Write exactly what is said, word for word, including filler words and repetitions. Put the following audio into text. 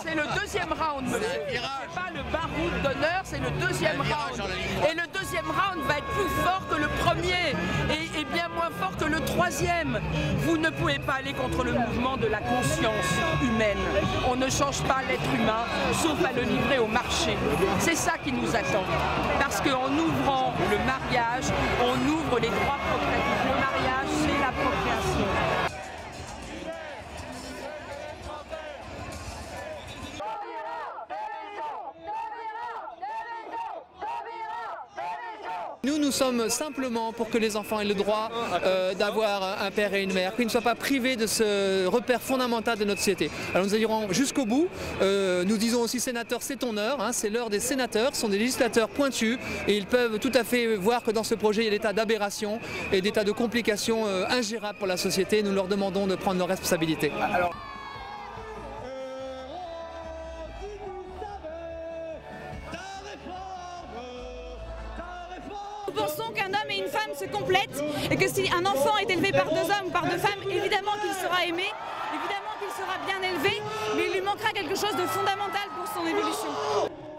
C'est le deuxième round, monsieur. C'est pas le baroud d'honneur, c'est le deuxième round. Et le deuxième round va être plus fort que le premier et, et bien moins fort que le troisième. Vous ne pouvez pas aller contre le mouvement de la conscience humaine. On ne change pas l'être humain, sauf à le livrer au marché. C'est ça qui nous attend. Parce qu'en ouvrant le mariage, on ouvre les droits procréatifs. Le mariage, c'est la procréation. Nous, nous sommes simplement pour que les enfants aient le droit euh, d'avoir un père et une mère, qu'ils ne soient pas privés de ce repère fondamental de notre société. Alors nous irons jusqu'au bout. Euh, nous disons aussi sénateurs, c'est ton heure, hein, c'est l'heure des sénateurs, ce sont des législateurs pointus et ils peuvent tout à fait voir que dans ce projet il y a des tas d'aberrations et des tas de complications euh, ingérables pour la société. Nous leur demandons de prendre leurs responsabilités. Alors... Nous pensons qu'un homme et une femme se complètent et que si un enfant est élevé par deux hommes ou par deux femmes, évidemment qu'il sera aimé, évidemment qu'il sera bien élevé, mais il lui manquera quelque chose de fondamental pour son évolution.